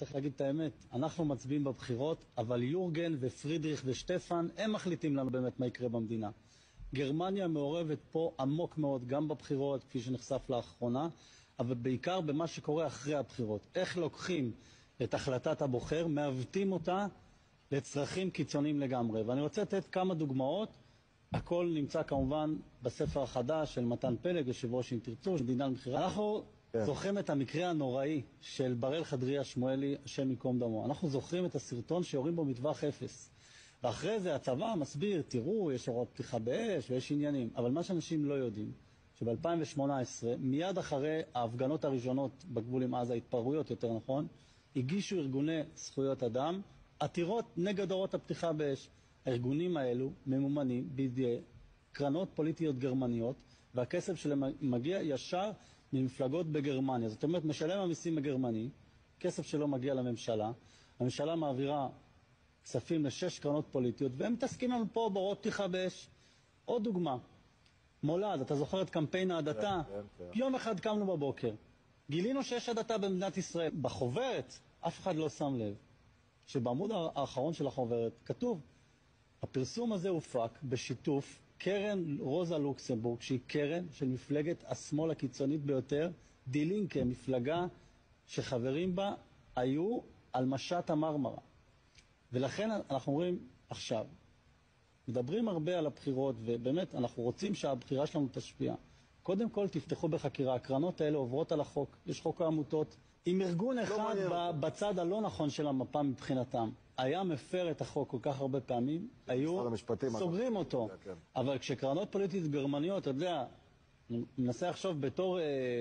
צריך להגיד את האמת, אנחנו מצביעים בבחירות, אבל יורגן ופרידריך ושטפן, הם מחליטים לנו באמת מה יקרה במדינה. גרמניה מעורבת פה עמוק מאוד, גם בבחירות, כפי שנחשף לאחרונה, אבל בעיקר במה שקורה אחרי הבחירות. איך לוקחים את החלטת הבוחר, מעוותים אותה לצרכים קיצוניים לגמרי. ואני רוצה לתת כמה דוגמאות, הכל נמצא כמובן בספר החדש של מתן פלג, יושב ראש אם תרצו, של מדינה למכירה. אנחנו זוכרים את המקרה הנוראי של בראל חדריה שמואלי, השם יקום דמו. אנחנו זוכרים את הסרטון שיורים בו מטווח אפס. ואחרי זה הצבא מסביר, תראו, יש הוראות פתיחה באש ויש עניינים. אבל מה שאנשים לא יודעים, שב-2018, מיד אחרי ההפגנות הראשונות בגבול עם עזה, התפרעויות יותר נכון, הגישו ארגוני זכויות אדם, עתירות נגד הוראות הפתיחה באש. הארגונים האלו ממומנים בידי קרנות פוליטיות גרמניות, והכסף שלהם מגיע ישר ממפלגות בגרמניה. זאת אומרת, משלם המיסים הגרמני, כסף שלא מגיע לממשלה, הממשלה מעבירה כספים ל6 קרנות פוליטיות, והם מתעסקים לנו פה בהוראות פתיחה באש. עוד דוגמה, מולד, אתה זוכר את קמפיין ההדתה? יום אחד קמנו בבוקר, גילינו שיש הדתה במדינת ישראל. בחוברת, אף אחד לא שם לב, שבעמוד האחרון של החוברת כתוב, הפרסום הזה הופק בשיתוף קרן רוזה לוקסמבורג, שהיא קרן של מפלגת השמאל הקיצונית ביותר, די לינקה, מפלגה שחברים בה היו על משט המרמרה. ולכן אנחנו אומרים עכשיו, מדברים הרבה על הבחירות, ובאמת אנחנו רוצים שהבחירה שלנו תשפיע. קודם כל תפתחו בחקירה, הקרנות האלה עוברות על החוק, יש חוק העמותות. אם ארגון אחד בצד הלא נכון של המפה מבחינתם היה מפר את החוק כל כך הרבה פעמים, היו סוגרים אותו. אבל כשקרנות פוליטיות גרמניות, אתה יודע, אני מנסה לחשוב בתור,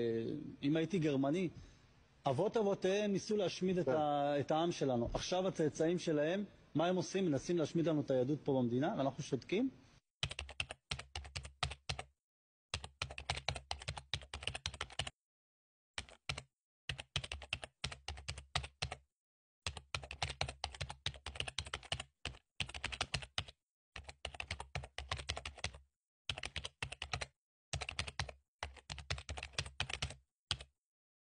אם הייתי גרמני, אבות אבותיהם ניסו להשמיד את העם שלנו. עכשיו הצאצאים שלהם, מה הם עושים? מנסים להשמיד לנו את היהדות פה במדינה, ואנחנו שותקים.